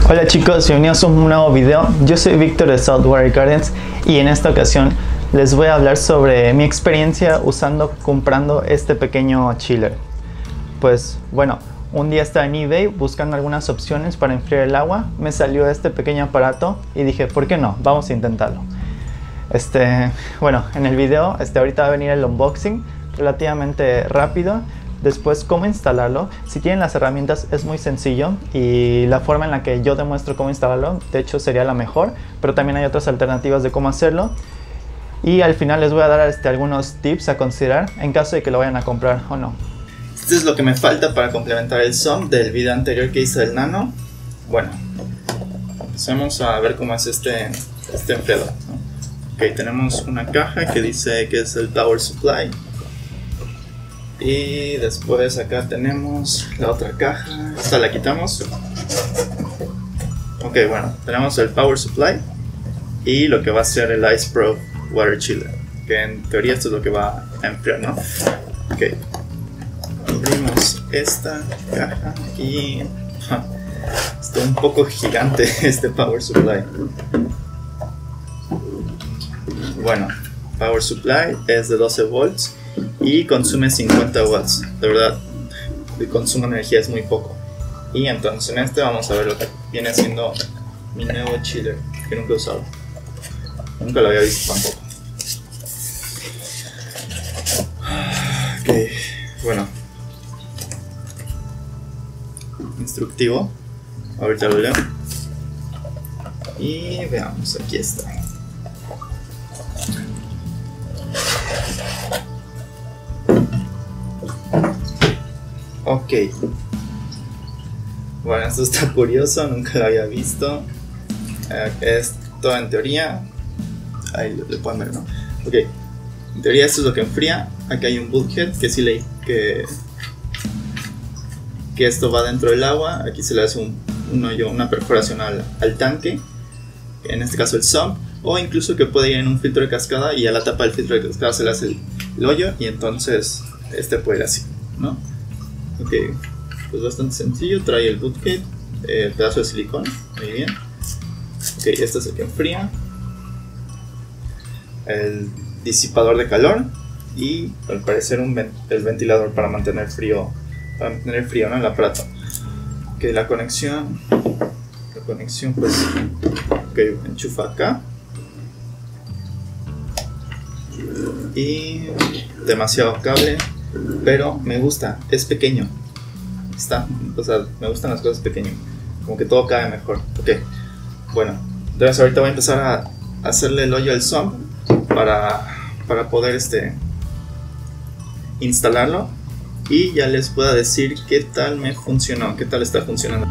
Hola chicos, bienvenidos a un nuevo video. Yo soy Víctor de Saltwater Gardens y en esta ocasión les voy a hablar sobre mi experiencia comprando este pequeño chiller. Pues bueno, un día estaba en eBay buscando algunas opciones para enfriar el agua, me salió este pequeño aparato y dije, ¿por qué no? Vamos a intentarlo. Bueno, en el video ahorita va a venir el unboxing relativamente rápido. Después, cómo instalarlo. Si tienen las herramientas es muy sencillo y la forma en la que yo demuestro cómo instalarlo de hecho sería la mejor, pero también hay otras alternativas de cómo hacerlo. Y al final les voy a dar algunos tips a considerar en caso de que lo vayan a comprar o no. Esto es lo que me falta para complementar el sump del video anterior que hice del Nano. Bueno, empecemos a ver cómo es este enfriador, ¿no? Ok, tenemos una caja que dice que es el Power Supply. Y después acá tenemos la otra caja. Esta la quitamos. Ok, bueno, tenemos el Power Supply y lo que va a ser el Ice Pro Water Chiller, que en teoría esto es lo que va a enfriar, ¿no? Ok, abrimos esta caja y está un poco gigante este Power Supply. Bueno, Power Supply es de 12 volts y consume 50 watts. De verdad, el consumo de energía es muy poco. Y entonces en vamos a ver lo que viene siendo mi nuevo chiller, que nunca he usado. Nunca lo había visto tampoco. Ok, bueno. Instructivo. Ahorita lo leo. Y veamos, aquí está. Ok, bueno, esto está curioso, nunca lo había visto. Esto en teoría, ahí le pueden ver, ¿no? Ok, en teoría esto es lo que enfría. Aquí hay un bulkhead que sí leí que esto va dentro del agua. Aquí se le hace un hoyo, una perforación al tanque, en este caso el sump, o incluso que puede ir en un filtro de cascada y a la tapa del filtro de cascada se le hace el hoyo y entonces puede ir así, ¿no? Ok, pues bastante sencillo. Trae el bulkhead, el pedazo de silicón, muy bien. Ok, este es el que enfría, el disipador de calor y al parecer el ventilador para mantener frío, ¿no? El aparato. Ok, la conexión pues, ok, enchufa acá y demasiado cable. Pero me gusta, es pequeño. O sea, me gustan las cosas pequeñas. Como que todo cae mejor. Ok, bueno, entonces ahorita voy a empezar a hacerle el hoyo al sump para poder instalarlo. Y ya les puedo decir qué tal me funcionó, qué tal está funcionando.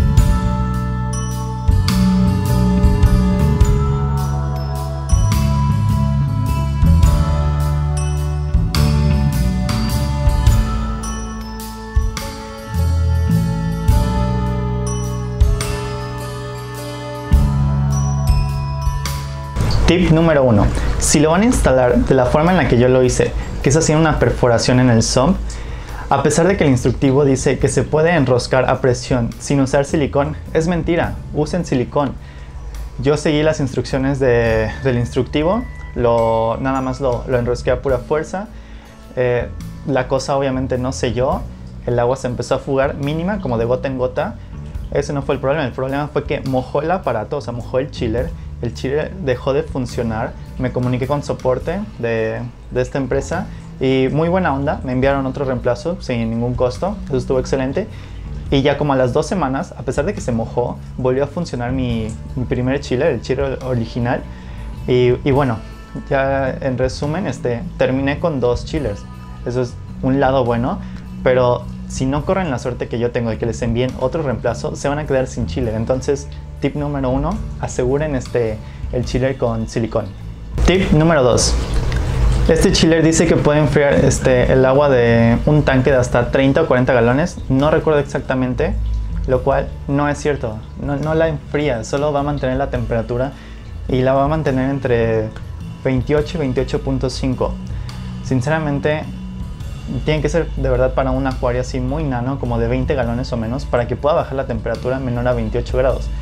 Tip número 1. Si lo van a instalar de la forma en la que yo lo hice, que es haciendo una perforación en el sump, a pesar de que el instructivo dice que se puede enroscar a presión sin usar silicón, es mentira, usen silicón. Yo seguí las instrucciones del instructivo, nada más lo enrosqué a pura fuerza. La cosa obviamente no selló, el agua se empezó a fugar mínima, como de gota en gota. Ese no fue el problema fue que mojó el aparato, o sea, mojó el chiller. El chiller dejó de funcionar. Me comuniqué con soporte de esta empresa y muy buena onda, me enviaron otro reemplazo sin ningún costo, eso estuvo excelente. Y ya como a las 2 semanas, a pesar de que se mojó, volvió a funcionar mi primer chiller, el chiller original. Y bueno, ya en resumen, terminé con 2 chillers. Eso es un lado bueno, pero si no corren la suerte que yo tengo de que les envíen otro reemplazo, se van a quedar sin chiller. Entonces, tip número 1, aseguren el chiller con silicón. Tip número 2. Este chiller dice que puede enfriar el agua de un tanque de hasta 30 o 40 galones. No recuerdo exactamente, lo cual no es cierto. No la enfría, solo va a mantener la temperatura y la va a mantener entre 28 y 28.5. Sinceramente, tiene que ser de verdad para un acuario así muy nano, como de 20 galones o menos, para que pueda bajar la temperatura menor a 28 grados.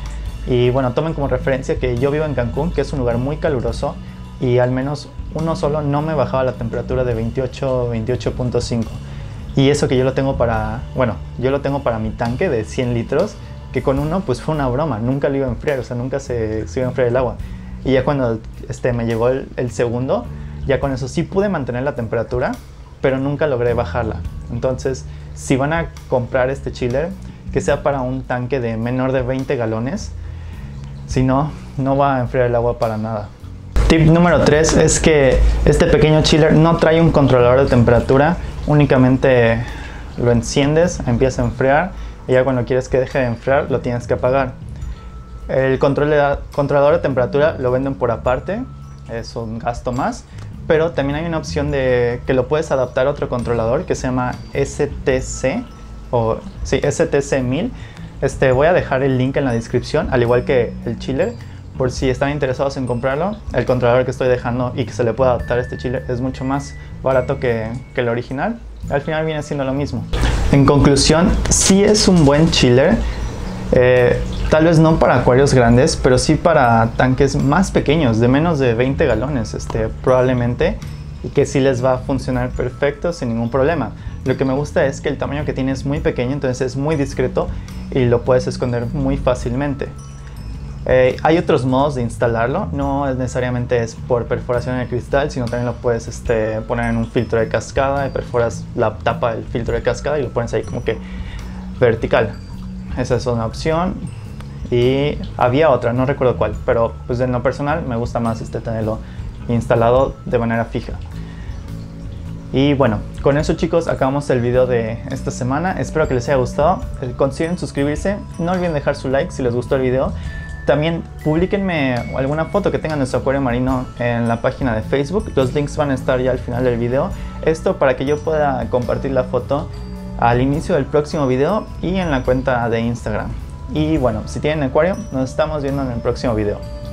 Y bueno, tomen como referencia que yo vivo en Cancún, que es un lugar muy caluroso, y al menos uno solo no me bajaba la temperatura de 28, 28.5. Y eso que yo lo tengo para, bueno, yo lo tengo para mi tanque de 100 litros, que con uno pues fue una broma, nunca lo iba a enfriar, o sea, nunca se iba a enfriar el agua. Y ya cuando me llegó el segundo, ya con eso sí pude mantener la temperatura, pero nunca logré bajarla. Entonces, si van a comprar este chiller, que sea para un tanque de menor de 20 galones, si no, no va a enfriar el agua para nada. Tip número 3 es que este pequeño chiller no trae un controlador de temperatura, únicamente lo enciendes, empieza a enfriar y ya cuando quieres que deje de enfriar lo tienes que apagar. El controlador de temperatura lo venden por aparte, es un gasto más, pero también hay una opción de que lo puedes adaptar a otro controlador que se llama STC o sí, STC 1000. Voy a dejar el link en la descripción, al igual que el chiller, por si están interesados en comprarlo. El controlador que estoy dejando y que se le puede adaptar a este chiller es mucho más barato que el original. Al final viene siendo lo mismo. En conclusión, sí es un buen chiller. Tal vez no para acuarios grandes, pero sí para tanques más pequeños, de menos de 20 galones, probablemente, y que sí les va a funcionar perfecto sin ningún problema. Lo que me gusta es que el tamaño que tiene es muy pequeño, entonces es muy discreto y lo puedes esconder muy fácilmente. Hay otros modos de instalarlo, no necesariamente es por perforación en el cristal, sino también lo puedes poner en un filtro de cascada y perforas la tapa del filtro de cascada y lo pones ahí como que vertical. Esa es una opción. Y había otra, no recuerdo cuál, pero pues en lo personal me gusta más tenerlo instalado de manera fija. Y bueno, con eso chicos acabamos el video de esta semana. Espero que les haya gustado. Consideren suscribirse, no olviden dejar su like si les gustó el video. También publíquenme alguna foto que tengan de su acuario marino en la página de Facebook. Los links van a estar ya al final del video. Esto para que yo pueda compartir la foto al inicio del próximo video y en la cuenta de Instagram. Y bueno, si tienen acuario, nos estamos viendo en el próximo video.